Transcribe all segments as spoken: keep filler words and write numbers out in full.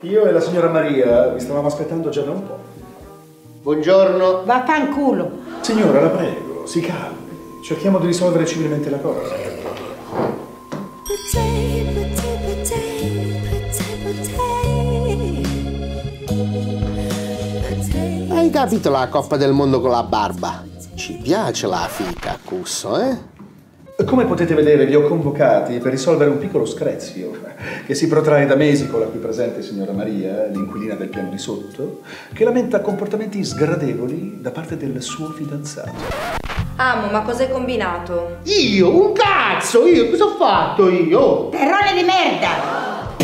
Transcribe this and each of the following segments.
Io e la signora Maria vi stavamo aspettando già da un po'. Buongiorno. Vaffanculo. Signora, la prego, si calmi. Cerchiamo di risolvere civilmente la cosa. Hai capito la Coppa del Mondo con la barba? Ci piace la fica, cusso, eh? Come potete vedere, vi ho convocati per risolvere un piccolo screzio che si protrae da mesi con la qui presente signora Maria, l'inquilina del piano di sotto, che lamenta comportamenti sgradevoli da parte del suo fidanzato. Amo, ma cosa hai combinato? Io? Un cazzo! Io? Cosa ho fatto io? Terrone di merda!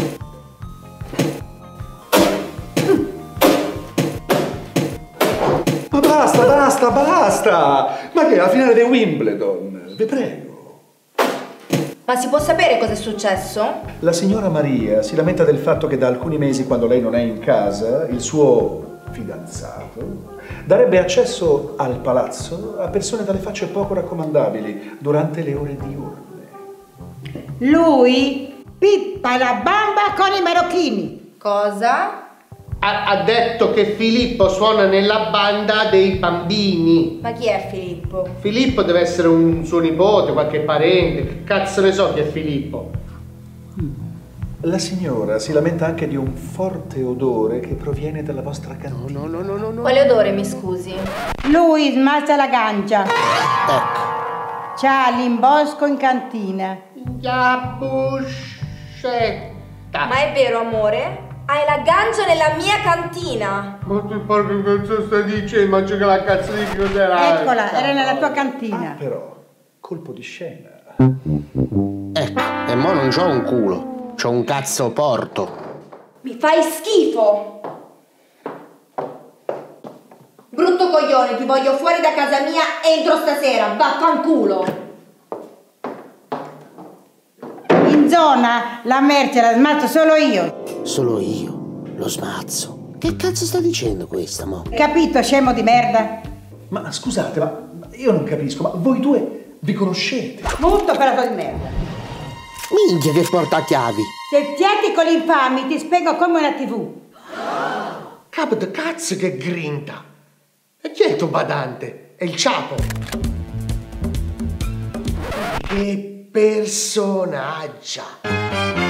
Ma basta, basta, basta! Ma che è la finale di Wimbledon? Vi prego. Ma si può sapere cosa è successo? La signora Maria si lamenta del fatto che da alcuni mesi, quando lei non è in casa, il suo fidanzato darebbe accesso al palazzo a persone dalle facce poco raccomandabili durante le ore diurne. Lui pippa la bamba con i marocchini. Cosa? Ha, ha detto che Filippo suona nella banda dei bambini. Ma chi è Filippo? Filippo deve essere un suo nipote, qualche parente. Che cazzo ne so chi è Filippo? La signora si lamenta anche di un forte odore che proviene dalla vostra cantina. No, no, no, no, no. Quale odore, mi scusi? Lui smazza la gancia. Ecco. C'ha l'imbosco in cantina. La buscetta. Ma è vero, amore? Hai la gancia nella mia cantina. Ma tu porco cazzo stai dicendo? Mangio che la cazzo di cos'era? Eccola, era nella tua cantina. Ah, però, colpo di scena. Ecco, e mo non c'ho un culo, c'ho un cazzo porto. Mi fai schifo. Brutto coglione, ti voglio fuori da casa mia entro stasera. Vaffanculo. In zona la merce la smazzo solo io. Solo io lo smazzo. Che cazzo sta dicendo questa, mo? Capito, scemo di merda? Ma scusate, ma io non capisco, ma voi due vi conoscete? Molto pelato di merda. Minchia che portachiavi. Se tieti con gli infami ti spiego come una tivù. Capo de cazzo che grinta. E chi è il tuo badante? È il Ciapo. Che personaggia.